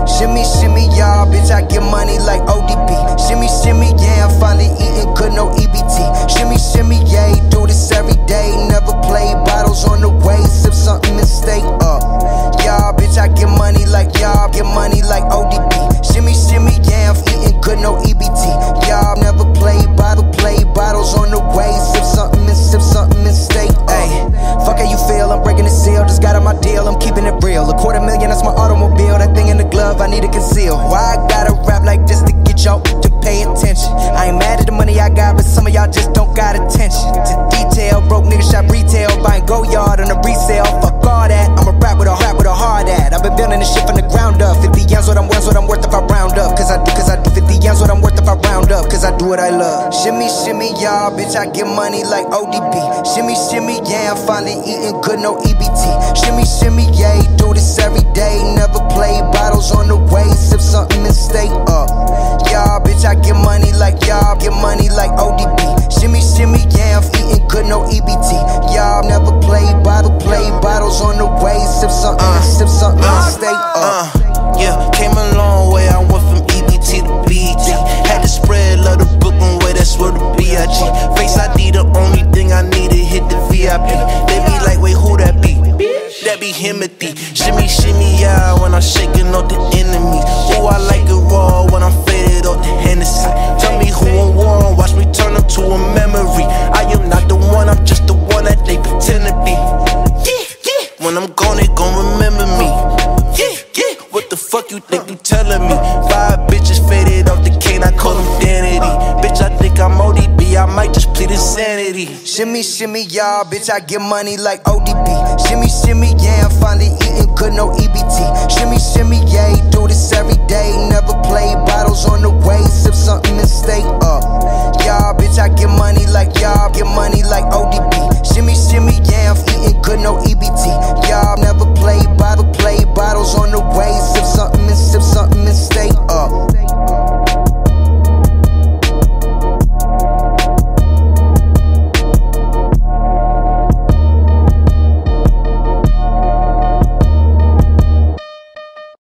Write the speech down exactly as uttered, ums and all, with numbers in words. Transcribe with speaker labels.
Speaker 1: Shimmy, shimmy, y'all, bitch, I get money like O D B. Shimmy, shimmy, yeah, I'm finally eating good, no E B T. Shimmy, shimmy, yeah, do this every day. Never play bottles on the way, sip something and stay up. Y'all, bitch, I get money like y'all, get money like O D B. Shimmy, shimmy, yeah, I'm eating good, no E B T. Y'all never play bottle, play bottles on the way, sip something and sip something and stay up. Ay, fuck how you feel, I'm breaking the seal, just got on my deal, I'm keeping it real. A quarter million, that's my automobile, that thing in the glove, I need to conceal. Why I gotta rap like this to get y'all to pay attention? I ain't mad at the money I got, but some of y'all just don't got attention to detail. Broke niggas shop retail, buying go yard on a resale. Fuck all that, I'm a rap with a rap with a hard at. I've been building this shit from the ground up. fifty yams what I'm worth, what I'm worth if I round up. Cause I do, cause I do fifty yams what I'm worth if I round up. Cause I do what I love. Shimmy, shimmy, y'all, bitch, I get money like O D B. Shimmy, shimmy, yeah, I'm finally eating good, no E B T. Shimmy, shimmy, yeah, do this every day. Never play bottles on the way, sip something and stay up. Y'all, bitch, I get money like y'all, get money like O D B. Shimmy, shimmy, yeah, I'm eating good, no E B T. Y'all never play bottle, play bottles on the way, sip something uh, and sip something uh, and stay up.
Speaker 2: Uh, yeah, came a long way, I went from E B T to B T. Had to spread love the Brooklyn way, that's where the B I G. Face I D, the only thing I need to hit the V I P. They be like, wait, who that be? That be Himothy. Shimmy, shimmy, yeah, when I'm shaking off the enemies. Ooh, I like it raw when I'm faded off the Hennessy. Tell me who I'm warm, watch me turn them to a memory. I am not the one, I'm just the one that they pretend to be. Yeah, yeah. When I'm gone, they gon' remember me. Yeah, yeah. What the fuck you think you telling me? Five bitches faded off the cane, I call them Danity. Bitch, I think I'm O D B, I might just plead insanity.
Speaker 1: Shimmy, shimmy, y'all, bitch, I get money like O D B. Shimmy, shimmy, yeah, I'm finally eating good, no E B T. Shimmy, shimmy, yeah, do this every day. Never play bottles on the way, sip something and stay up. Y'all, bitch, I get money like y'all, get money like O D B.